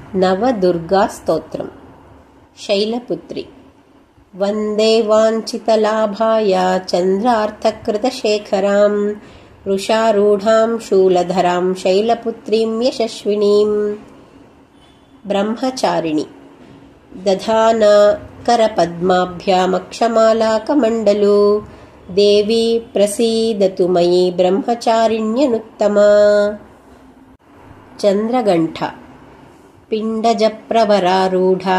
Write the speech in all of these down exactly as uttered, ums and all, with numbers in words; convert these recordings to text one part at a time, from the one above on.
नवदुर्गास्तोत्रम्। शैलपुत्री। वन्दे वाञ्छितलाभाय चन्द्रार्थकृतशेखरां वृषारूढां शूलधरां शैलपुत्रीं यशस्विनीं। ब्रह्मचारिणी। दधाना करपद्माभ्यामक्षमालाकमण्डलू देवी प्रसीदतु मयि ब्रह्मचारिण्यनुत्तमा। चन्द्रघण्टा। पिण्डजप्रवरारूढा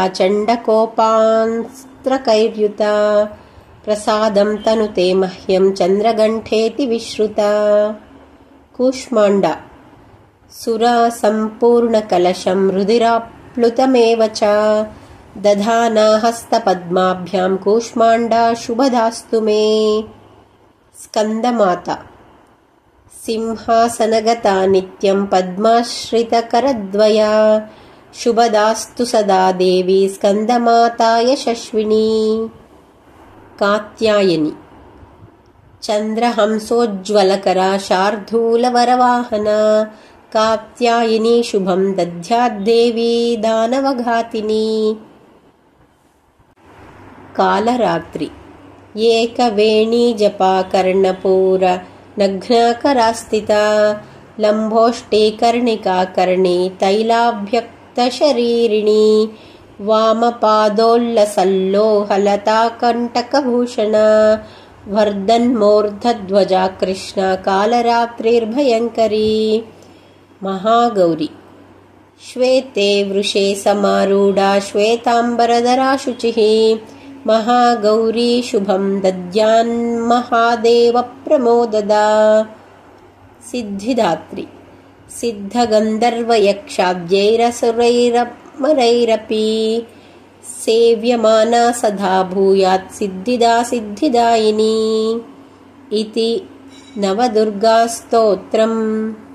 चण्डकोपास्त्रकैर्युता प्रसादं तनुते मह्यं चन्द्रघण्टेति विश्रुता। कूष्माण्डा। सुरासम्पूर्णकलशं रुधिराप्लुतमेव च दधाना हस्तपद्माभ्यां कूष्माण्डा शुभदास्तु मे। स्कन्दमाता। सिंहासनगता नित्यं पद्माश्रितकरद्वया शुभदास्तु सदा देवी स्कन्दमाता यशस्विनी। कात्यायनी। चन्द्रहंसोज्ज्वलकरा शार्दूलवरवाहना कात्यायनी शुभं दद्याद्देवी दानवघातिनी। कालरात्रि। एकवेणीजपा कर्णपूर नग्नाकरास्थिता लम्बोष्टीकर्णिकाकर्णी तैलाभ्यक्तशरीरिणी वामपादोल्लसल्लोहलताकण्टकभूषणा वर्धन्मूर्धध्वजा कृष्णा कालरात्रिर्भयङ्करी। महागौरी। श्वेते वृषे समारूढा श्वेताम्बरधरा शुचिः महागौरी शुभं दद्यान्महादेवप्रमोददा। सिद्धिदात्री। सिद्धगन्धर्वयक्षाद्यैरसुरैरमरैरपि सेव्यमाना सदा भूयात् सिद्धिदा सिद्धिदायिनी। इति नवदुर्गास्तोत्रम्।